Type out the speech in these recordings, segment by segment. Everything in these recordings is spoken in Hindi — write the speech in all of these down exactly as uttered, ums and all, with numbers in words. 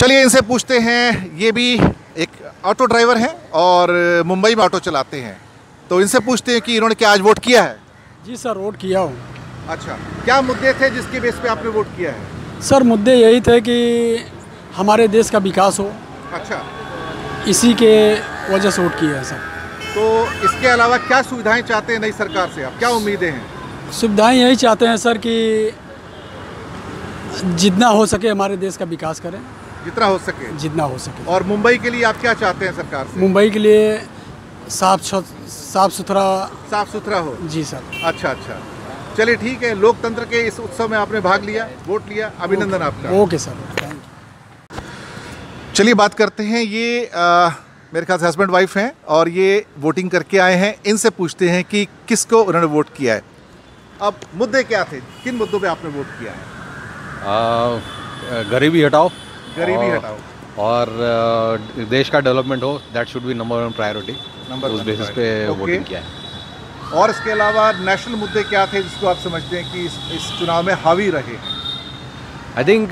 चलिए इनसे पूछते हैं, ये भी एक ऑटो ड्राइवर हैं और मुंबई में ऑटो चलाते हैं, तो इनसे पूछते हैं कि इन्होंने क्या आज वोट किया है। जी सर, वोट किया हूँ। अच्छा, क्या मुद्दे थे जिसके बेस पे आपने वोट किया है? सर मुद्दे यही थे कि हमारे देश का विकास हो। अच्छा, इसी के वजह से वोट किया है सर। तो इसके अलावा क्या सुविधाएं चाहते हैं नई सरकार से, आप क्या उम्मीदें हैं? सुविधाएं यही चाहते हैं सर कि जितना हो सके हमारे देश का विकास करें। जितना हो सके जितना हो सके। और मुंबई के लिए आप क्या चाहते हैं सरकार से? मुंबई के लिए साफ साफ सुथरा साफ सुथरा हो। जी सर। अच्छा अच्छा, चलिए ठीक है। लोकतंत्र के इस उत्सव में आपने भाग लिया, वोट लिया, अभिनंदन आपका। Okay sir, thank you. चलिए बात करते हैं, ये आ, मेरे ख्याल से हस्बैंड वाइफ हैं और ये वोटिंग करके आए हैं। इनसे पूछते हैं कि किसको उन्होंने वोट किया है। अब मुद्दे क्या थे, किन मुद्दों पे आपने वोट किया है? गरीबी हटाओ, गरीबी और, हटाओ और आ, देश का डेवलपमेंट हो, that should be number one priority. Number उस बेसिस पे वोटिंग किया है। और इसके अलावा नेशनल मुद्दे क्या थे जिसको आप समझते हैं कि इस, इस चुनाव में हावी रहे? आई थिंक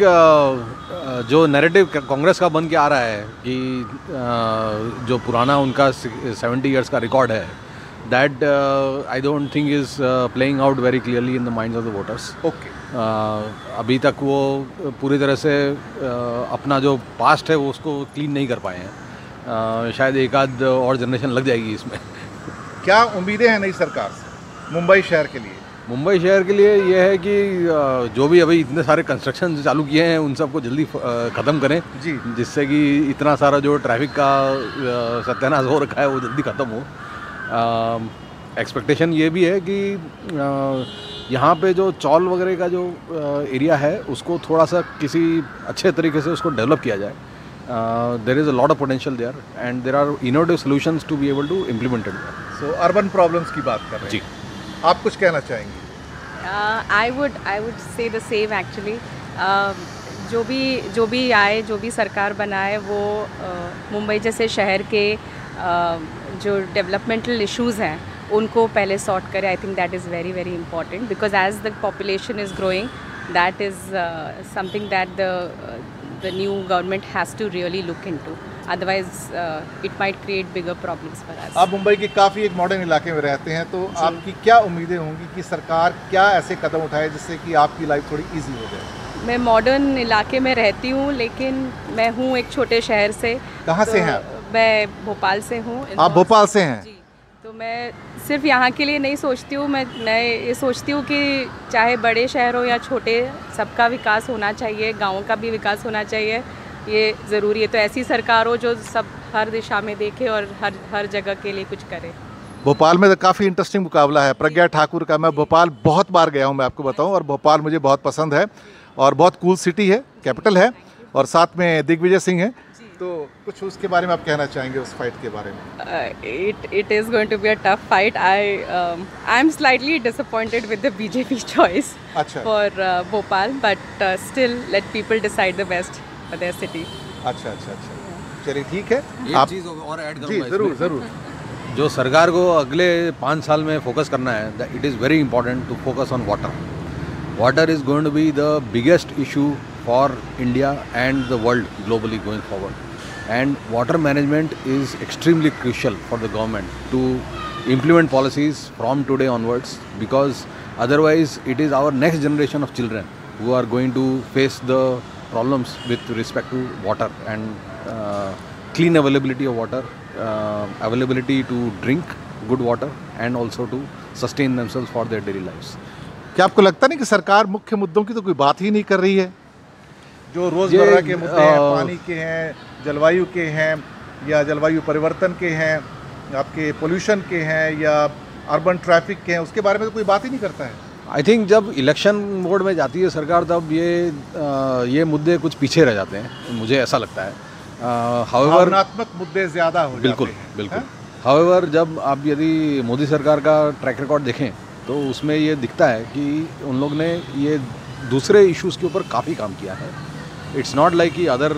जो नैरेटिव कांग्रेस का बन के आ रहा है कि uh, जो पुराना उनका सेवेंटी इयर्स का रिकॉर्ड है, that I don't think is playing out very clearly in the minds of the voters. Okay, अभी तक वो पूरी तरह से uh, अपना जो पास्ट है वो उसको क्लीन नहीं कर पाए हैं। uh, शायद एक आध और जनरेशन लग जाएगी इसमें। क्या उम्मीदें हैं नई सरकार से मुंबई शहर के लिए? मुंबई शहर के लिए ये है कि जो भी अभी इतने सारे कंस्ट्रक्शन चालू किए हैं उन सबको जल्दी ख़त्म करें जी, जिससे कि इतना सारा जो ट्रैफिक का सत्यानाश हो रखा है वो जल्दी ख़त्म हो। एक्सपेक्टेशन ये भी है कि यहाँ पे जो चौल वगैरह का जो एरिया है उसको थोड़ा सा किसी अच्छे तरीके से उसको डेवलप किया जाए। There is a lot of potential there and there are innovative solutions to be able to implement it. So urban problems की बात कर रहे हैं जी, आप कुछ कहना चाहेंगे? I would I would say the same actually. जो भी जो भी आए, जो भी सरकार बनाए, वो uh, मुंबई जैसे शहर के uh, जो डेवलपमेंटल इश्यूज़ हैं उनको पहले सॉर्ट करे। I think that is very very important because as the population is growing, that is something that the the new government has to really look into, otherwise uh, it might create bigger problems for us. आप मुंबई के काफ़ी एक मॉडर्न इलाके में रहते हैं, तो आपकी क्या उम्मीदें होंगी कि सरकार क्या ऐसे कदम उठाए जिससे कि आपकी लाइफ थोड़ी इजी हो जाए? मैं मॉडर्न इलाके में रहती हूँ, लेकिन मैं हूँ एक छोटे शहर से। कहाँ तो से हैं आप? मैं भोपाल से हूँ। आप भोपाल से हैं? जी, तो मैं सिर्फ यहाँ के लिए नहीं सोचती हूँ, मैं मैं ये सोचती हूँ कि चाहे बड़े शहर हो या छोटे, सबका विकास होना चाहिए, गाँव का भी विकास होना चाहिए, ये ज़रूरी है। तो ऐसी सरकार हो जो सब हर दिशा में देखे और हर हर जगह के लिए कुछ करे। भोपाल में तो काफ़ी इंटरेस्टिंग मुकाबला है प्रज्ञा ठाकुर का। मैं भोपाल बहुत बार गया हूँ, मैं आपको बताऊँ, और भोपाल मुझे बहुत पसंद है और बहुत कूल सिटी है, कैपिटल है, और साथ में दिग्विजय सिंह है। तो कुछ उसके बारे में आप कहना चाहेंगे, उस फाइट के बारे में? It it is going to be a tough fight. I I am slightly disappointed with the BJP choice for Bhopal, but still let people decide the best for their city. अच्छा अच्छा अच्छा, चलिए ठीक है। एक चीज़ और ऐड करूँगा, ज़रूर ज़रूर। जो सरकार को अगले पाँच साल में फोकस करना है, it is very important to focus on water. Water is going to be the biggest issue for India and the world globally going forward, and water management is extremely crucial for the government to implement policies from today onwards, because otherwise it is our next generation of children who are going to face the problems with respect to water and uh, clean availability of water, uh, availability to drink good water and also to sustain themselves for their daily lives. क्या आपको लगता नहीं कि सरकार मुख्य मुद्दों की तो कोई बात ही नहीं कर रही है? जो रोजमर्रा के मुद्दे हैं, पानी के हैं, जलवायु के हैं, या जलवायु परिवर्तन के हैं, आपके पोल्यूशन के हैं, या अर्बन ट्रैफिक के हैं, उसके बारे में तो कोई बात ही नहीं करता है। आई थिंक जब इलेक्शन मोड में जाती है सरकार, तब ये आ, ये मुद्दे कुछ पीछे रह जाते हैं, मुझे ऐसा लगता है। हाउएवर भावनात्मक मुद्दे ज़्यादा हो बिल्कुल जाते हैं। बिल्कुल हाउएवर जब आप यदि मोदी सरकार का ट्रैक रिकॉर्ड देखें तो उसमें ये दिखता है कि उन लोग ने ये दूसरे इश्यूज़ के ऊपर काफ़ी काम किया है। इट्स नॉट लाइक कि अदर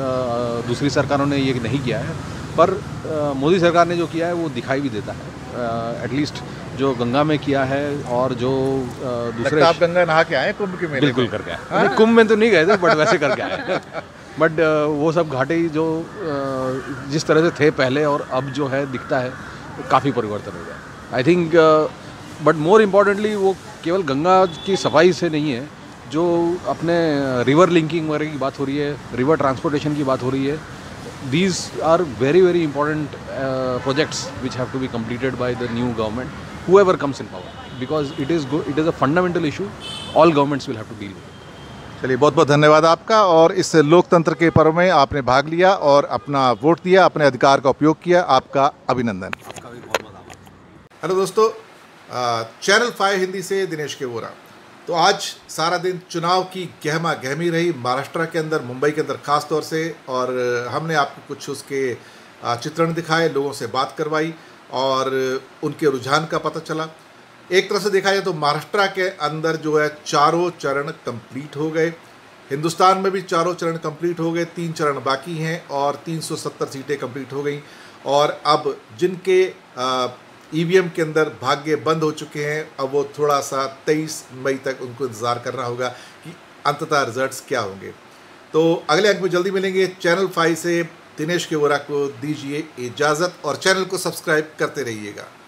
दूसरी सरकारों ने ये नहीं किया है, पर uh, मोदी सरकार ने जो किया है वो दिखाई भी देता है। एटलीस्ट uh, जो गंगा में किया है और जो uh, दूसरे आप गंगा नहा के आए कुंभ के मेले? बिल्कुल करके आए। कुंभ में तो नहीं गए थे, बट वैसे करके आए। बट वो सब घाटे जो uh, जिस तरह से थे पहले और अब जो है दिखता है काफ़ी परिवर्तन हो गया I think. But more importantly वो केवल गंगा की सफाई से नहीं है, जो अपने रिवर लिंकिंग वगैरह की बात हो रही है, रिवर ट्रांसपोर्टेशन की बात हो रही है, these are very very important uh, projects which have to be completed by the new government, whoever comes in power, because it is go- it is a fundamental issue all governments will have to deal with it. चलिए, बहुत बहुत धन्यवाद आपका, और इस लोकतंत्र के पर्व में आपने भाग लिया और अपना वोट दिया, अपने अधिकार का उपयोग किया, आपका अभिनंदन। हेलो दोस्तों, चैनल फाइव हिंदी से दिनेश के वोरा। तो आज सारा दिन चुनाव की गहमा गहमी रही महाराष्ट्र के अंदर, मुंबई के अंदर ख़ास तौर से, और हमने आपको कुछ उसके चित्रण दिखाए, लोगों से बात करवाई और उनके रुझान का पता चला। एक तरह से देखा जाए तो महाराष्ट्र के अंदर जो है चारों चरण कंप्लीट हो गए, हिंदुस्तान में भी चारों चरण कंप्लीट हो गए, तीन चरण बाकी हैं और तीन सौ सत्तर सीटें कंप्लीट हो गई। और अब जिनके ईवीएम के अंदर भाग्य बंद हो चुके हैं, अब वो थोड़ा सा तेईस मई तक उनको इंतज़ार करना होगा कि अंततः रिजल्ट्स क्या होंगे। तो अगले अंक में जल्दी मिलेंगे। चैनल फाइव से दिनेश के वोरा को दीजिए इजाज़त और चैनल को सब्सक्राइब करते रहिएगा।